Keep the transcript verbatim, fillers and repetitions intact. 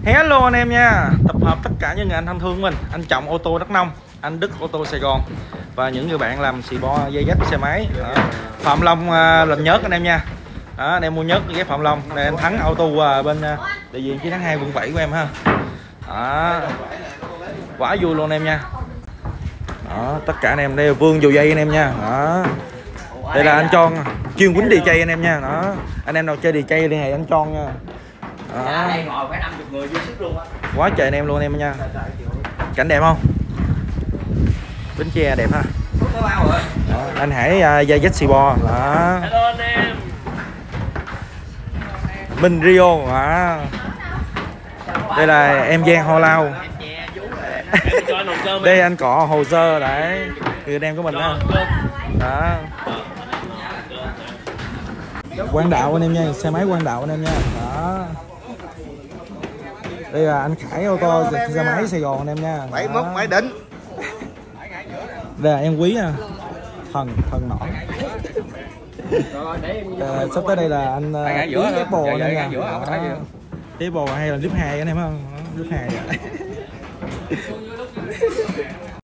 Hello anh em nha, tập hợp tất cả những người anh thân thương của mình, anh Trọng ô tô Đắk Nông, anh Đức ô tô Sài Gòn và những người bạn làm xì bo dây dắt xe máy. Đó. Phạm Long uh, làm nhớt anh em nha. Đó, anh em mua nhớt cái Phạm Long đây, anh Thắng auto uh, bên uh, đại diện chiến thắng hai quận bảy của em ha. Đó. Quá vui luôn anh em nha. Đó, tất cả anh em đây Vương dầu dây anh em nha. Đó. Đây là anh Tròn chuyên quýnh đi chay anh em nha. Đó. Anh em nào chơi đi chay liên hệ anh Tròn nha. Đó. Quá trời anh em luôn anh em nha. Cảnh đẹp không? Bến Tre đẹp ha. Đó, anh Hải uh, dây dắt xì bo. Đó. Hello anh em. Minh Rio. Đó. Đây là em Giang Ho Lao. Đây anh Cọ hồ sơ đấy. Người anh em của mình đó. Đó. Quang Đạo anh em nha, xe máy Quang Đạo anh em nha. Đó. Đây là anh Khải ô tô xe máy Sài Gòn anh em nha. bảy mốt máy đỉnh. Đây là em Quý à. Thần thần nọ. À, sắp tới đây là anh Quý Apple anh em nha. Apple hay là clip hai anh em không? Clip hai.